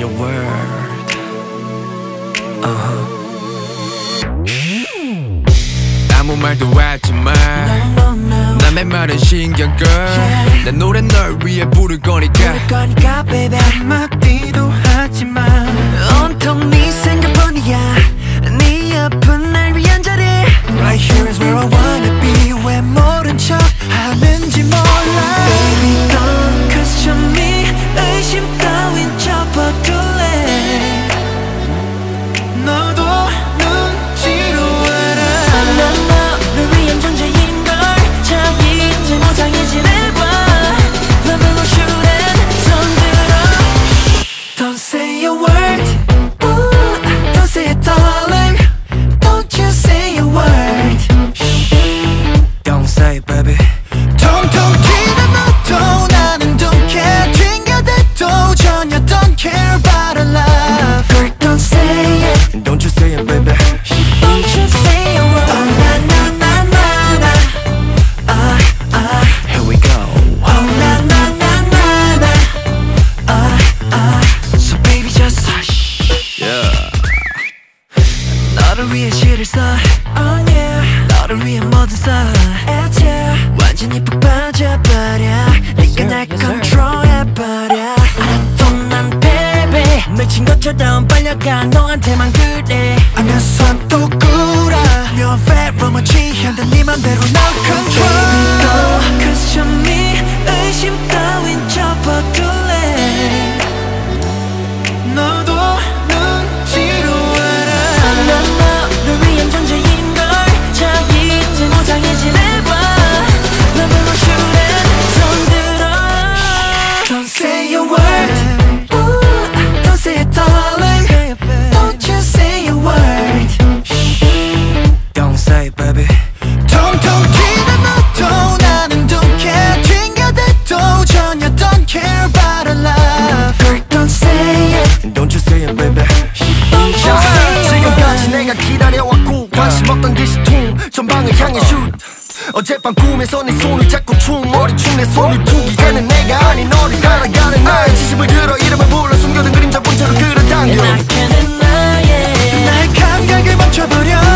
your word. 아무 말도 하지마. 남의 말은 신경 꺼. 난 노래 널 위해 부를 거니까 baby. 한마디도 하지마. 온통 네 생각뿐이야. 네 아픈 날 위한 자리. Right here is where I wanna be. 왜 모른 척 하는지 몰라. Baby don't question me. 의심 따윈 접어둘래. 너도 눈치로 알아. 너를 위한 존재인 걸 참 잊지 못하게 지내봐. Love will shoot and 손 들어. Don't say a word. Ooh, don't say it darling. Don't you say a word. Don't say it baby. 통통 튀는 너도 나는 don't care. 튕겨대도 전혀 don't care about our love. Girl don't say it. Don't you say it baby. Don't you say a word. Oh na na na na na. Here we go. Oh na na na na na. So baby just hush. Yeah. 너를 위해 시를 써. Oh yeah. 너를 위해 뭐든 써. It's yeah. 완전히 푹 빠져버려. 네가 날 컨트롤해버려. 알아도 난 baby 미친 것처럼 빨려가 너한테만 그래. 하면서 또 굴어. You're very much 취한데 네 맘대로 너 control. Baby go question me. 의심 따윈 접어둘래. 너도 눈치로 알아. 너를 위한 존재인 걸 참 잊지 못하게 지내봐. Love will shoot and 손 들어. Don't say a word. Ooh, don't say it darling. Don't you say a word. Don't say it baby. 통통 튀는 너도 나는 don't care. 튕겨대도 전혀 don't care about our love. Girl don't say it. Don't you say it baby. Don't you say a 지금까지 word. 내가 기다려왔고 관심 없던 기시통 전방을 향해 슛. 어젯밤 꿈에서 네 손을 잡고 춤 머리춤 내 손을 두기가는 내가 아닌 너를 따라가는 나의 지심을 들어 이름을 불러 숨겨둔 그림자 본체로 끌어당겨. And I can't deny it. 날 감각을 멈춰버려.